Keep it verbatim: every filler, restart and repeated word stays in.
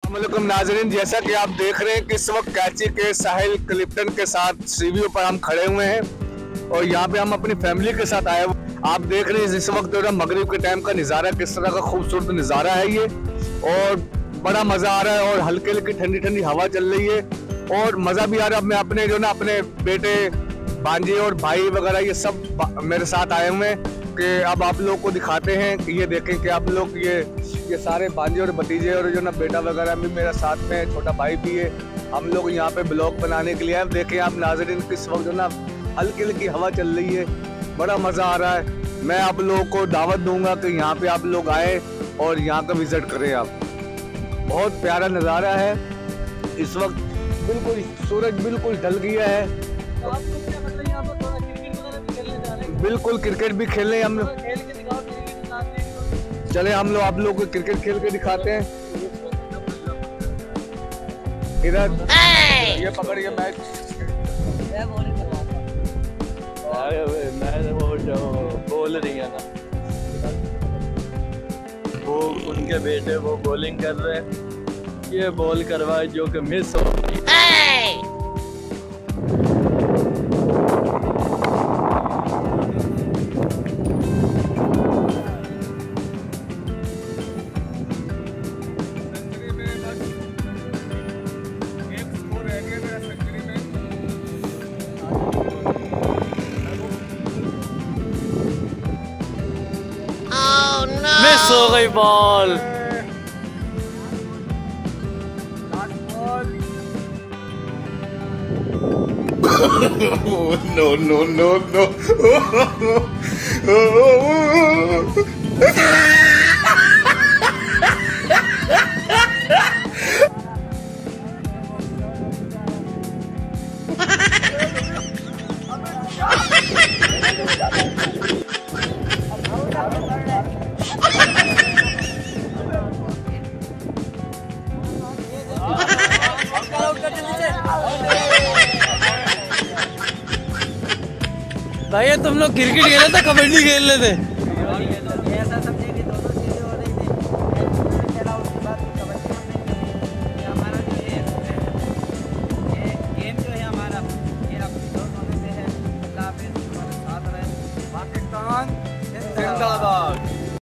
अस्सलामुअलैकुम नाज़रीन, जैसा कि आप देख रहे हैं कि इस वक्त कराची के साहिल क्लिफ्टन के साथ सीवीओ पर हम खड़े हुए हैं और यहाँ पे हम अपनी फैमिली के साथ आए हुए। आप देख रहे हैं इस वक्त जो है मगरिब के टाइम का नज़ारा, किस तरह का खूबसूरत नज़ारा है ये, और बड़ा मज़ा आ रहा है और हल्की हल्की ठंडी ठंडी हवा चल रही है और मज़ा भी आ रहा है। मैं अपने जो ना अपने बेटे भांजे और भाई वगैरह ये सब मेरे साथ आए हुए हैं कि अब आप लोग को दिखाते हैं कि ये देखें कि आप लोग ये ये सारे भांजे और भतीजे और जो ना बेटा वगैरह भी मेरा साथ में है, छोटा भाई भी है। हम लोग यहाँ पे ब्लॉग बनाने के लिए आए। देखें आप नाज़रीन किस वक्त जो ना हल्की हल्की हवा चल रही है, बड़ा मज़ा आ रहा है। मैं आप लोगों को दावत दूंगा कि यहाँ पे आप लोग आए और यहाँ का विज़िट करें। आप बहुत प्यारा नज़ारा है। इस वक्त बिल्कुल सूरज बिल्कुल ढल गया है। तो आप लोग क्या मतलब यहाँ पर थोड़ा क्रिकेट वगैरह भी खेलने जा रहे हैं? बिल्कुल क्रिकेट भी खेल रहे हैं हम लोग। खेल के दिखाओ, क्रिकेट के साथ चले हम लोग आप लोग को क्रिकेट खेल के दिखाते हैं। इधर ये पकड़िए मैच। मैं बॉलिंग करवाऊंगा। मैं वो जो बोल रही है ना, वो उनके बेटे वो बॉलिंग कर रहे हैं, ये बॉल करवाए जो कि मिस हो गई। मिस हो गई ball. no no no no भाई तुम लोग क्रिकेट खेल रहे थे, कबड्डी खेल रहे थे?